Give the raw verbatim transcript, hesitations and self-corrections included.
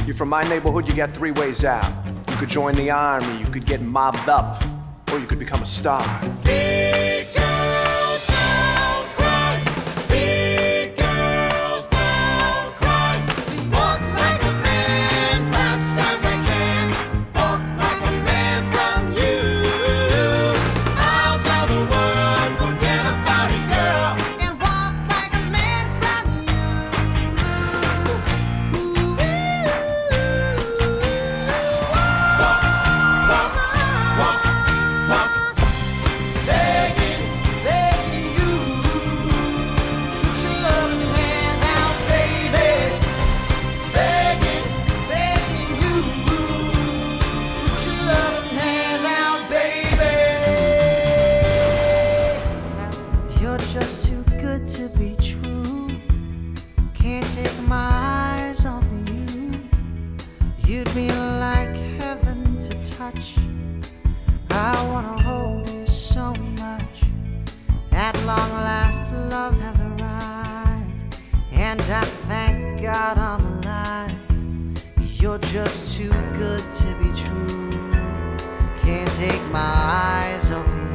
You're from my neighborhood, you got three ways out. You could join the army, you could get mobbed up, or you could become a star. Big girls don't cry. Big girls don't cry. Walk like a man, fast as I can. Walk like a man from you. I'll tell the world, forget about it, girl. And walk like a man from you. Walk, walk, walk, walk. Begging, begging you. Put your loving hands out, baby. Begging, begging you. Put your loving hands out, baby. You're just too good to be true. Can't take my eyes off of you. You'd be like heaven to touch. I wanna hold you so much. At long last, love has arrived, and I thank God I'm alive. You're just too good to be true. Can't take my eyes off you.